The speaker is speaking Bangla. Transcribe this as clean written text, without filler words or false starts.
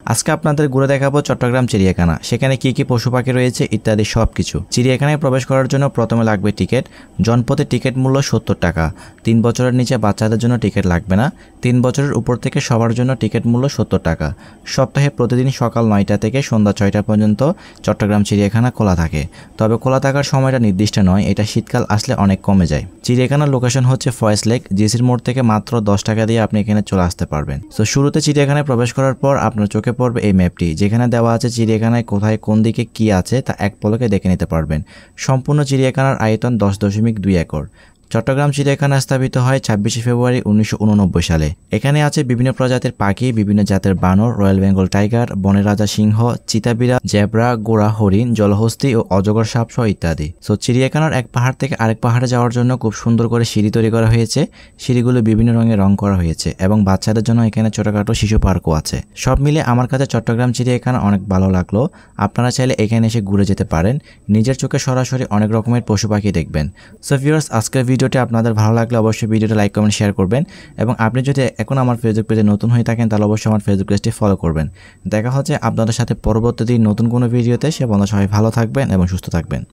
আজকে আপনাদের ঘুরে দেখাবো চট্টগ্রাম চিড়িয়াখানা। সেখানে কি কি পশু পাখি রয়েছে ইত্যাদি সবকিছু। চিড়িয়াখানায় প্রবেশ করার জন্য প্রথমে লাগবে টিকিট। জনপ্রতি টিকিট মূল্য 70 টাকা। 3 বছরের নিচে বাচ্চাদের জন্য টিকিট লাগবে না। 3 বছরের উপর থেকে সবার জন্য টিকিট মূল্য 70 টাকা। সপ্তাহে প্রতিদিন সকাল 9টা থেকে সন্ধ্যা 6টা পর্যন্ত চট্টগ্রাম চিড়িয়াখানা খোলা থাকে। তবে খোলা থাকার সময়টা নির্দিষ্ট নয়, এটা শীতকাল আসলে অনেক কমে যায়। চিড়িয়াখানার লোকেশন হচ্ছে ফয়েজ লেক। জিসির মোড় থেকে মাত্র 10 টাকা দিয়ে আপনি এখানে চলে আসতে পারবেন। তো শুরুতে চিড়িয়াখানায় প্রবেশ করার পর আপনার চোখে পড়বে এই ম্যাপটি, যেখানে দেওয়া আছে চিড়িয়াখানায় কোথায় কোন দিকে কি আছে তা এক পলকে দেখে নিতে পারবেন। সম্পূর্ণ চিড়িয়াখানার আয়তন 10.2 একর। চট্টগ্রাম চিড়িয়াখানা স্থাপিত হয় 26 ফেব্রুয়ারি 1989 সালে। এখানে আছে বিভিন্ন প্রজাতির পাখি, বিভিন্ন জাতের বানর, রয়্যাল বেঙ্গল টাইগার, বনের রাজা সিংহ, চিতাবিড়া, জেব্রা, গোড়া হরিণ, জলহস্তী ও অজগর সাপ সহ ইত্যাদি। সো চিড়িয়াখানার এক পাহাড় থেকে আরেক পাহাড়ে যাওয়ার জন্য খুব সুন্দর করে সিঁড়ি তৈরি করা হয়েছে। সিঁড়িগুলো বিভিন্ন রঙে রং করা হয়েছে এবং বাচ্চাদের জন্য এখানে ছোটখাটো শিশু পার্কও আছে। সব মিলে আমার কাছে চট্টগ্রাম চিড়িয়াখানা অনেক ভালো লাগলো। আপনারা চাইলে এখানে এসে ঘুরে যেতে পারেন। নিজের চোখে সরাসরি অনেক রকমের পশু পাখি দেখবেন। সো ভিউয়ার্স, আজকের ভিডিওটি আপনাদের ভালো লাগলে অবশ্যই ভিডিওটা লাইক কমেন্ট শেয়ার করবেন এবং আপনি যদি এখন আমার ফেসবুক পেজে নতুন হয়ে থাকেন তাহলে অবশ্যই আমার ফেসবুক পেজটি ফলো করবেন। দেখা হচ্ছে আপনাদের সাথে পরবর্তী দিন নতুন কোনো ভিডিওতে। সে বন্ধু সবাই ভালো থাকবেন এবং সুস্থ থাকবেন।